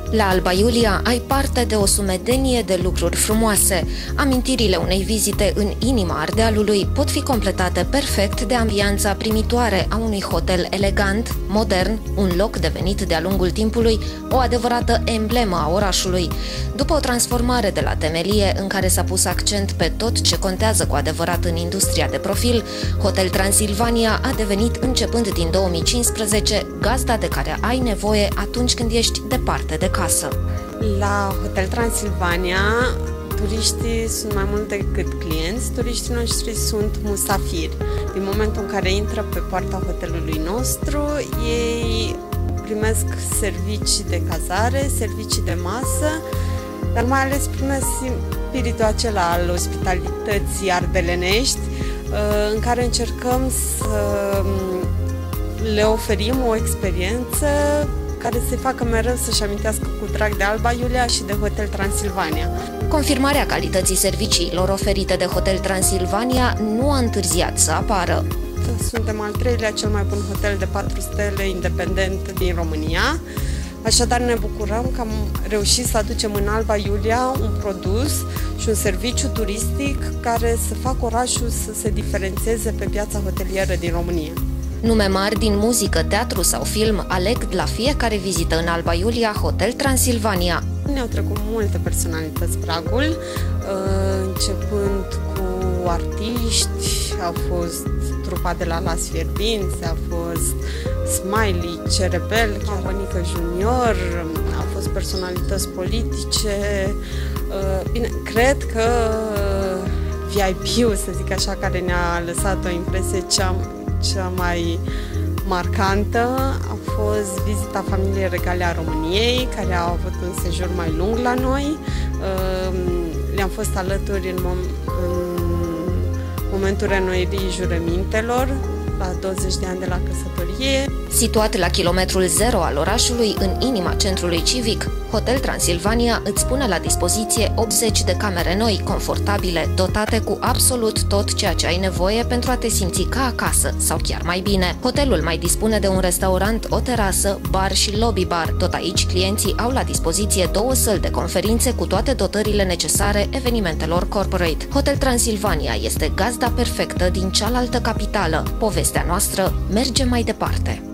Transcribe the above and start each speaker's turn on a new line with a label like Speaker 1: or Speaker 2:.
Speaker 1: La Alba Iulia ai parte de o sumedenie de lucruri frumoase. Amintirile unei vizite în inima Ardealului pot fi completate perfect de ambianța primitoare a unui hotel elegant, modern, un loc devenit de-a lungul timpului o adevărată emblemă a orașului. După o transformare de la temelie în care s-a pus accent pe tot ce contează cu adevărat în industria de profil, Hotel Transilvania a devenit, începând din 2015, gazda de care ai nevoie atunci când ești departe de casă.
Speaker 2: La Hotel Transilvania, turiștii sunt mai mult decât clienți, turiștii noștri sunt musafiri. Din momentul în care intră pe poarta hotelului nostru, ei primesc servicii de cazare, servicii de masă, dar mai ales primesc spiritul acela al ospitalității ardelenești, în care încercăm să le oferim o experiență care să-i facă mereu să-și amintească cu drag de Alba Iulia și de Hotel Transilvania.
Speaker 1: Confirmarea calității serviciilor oferite de Hotel Transilvania nu a întârziat să apară.
Speaker 2: Suntem al treilea cel mai bun hotel de 4 stele independent din România, așadar ne bucurăm că am reușit să aducem în Alba Iulia un produs și un serviciu turistic care să facă orașul să se diferențieze pe piața hotelieră din România.
Speaker 1: Nume mari din muzică, teatru sau film aleg la fiecare vizită în Alba Iulia Hotel Transilvania.
Speaker 2: Ne-au trecut multe personalități pragul, începând cu artiști, au fost trupa de la Las Fierbinți, a fost Smiley, Cerebel, Monica Junior, au fost personalități politice. Bine, cred că VIP-ul, să zic așa, care ne-a lăsat o impresie cea mai marcantă a fost vizita familiei regale a României, care au avut un sejur mai lung la noi. Le-am fost alături în momentul reînnoirii jurămintelor, la 20 de ani de la căsătorie.
Speaker 1: Situat la kilometrul zero al orașului, în inima centrului civic, Hotel Transilvania îți pune la dispoziție 80 de camere noi, confortabile, dotate cu absolut tot ceea ce ai nevoie pentru a te simți ca acasă sau chiar mai bine. Hotelul mai dispune de un restaurant, o terasă, bar și lobby bar. Tot aici, clienții au la dispoziție 2 săli de conferințe cu toate dotările necesare evenimentelor corporate. Hotel Transilvania este gazda perfectă din cealaltă capitală. Povestea noastră merge mai departe.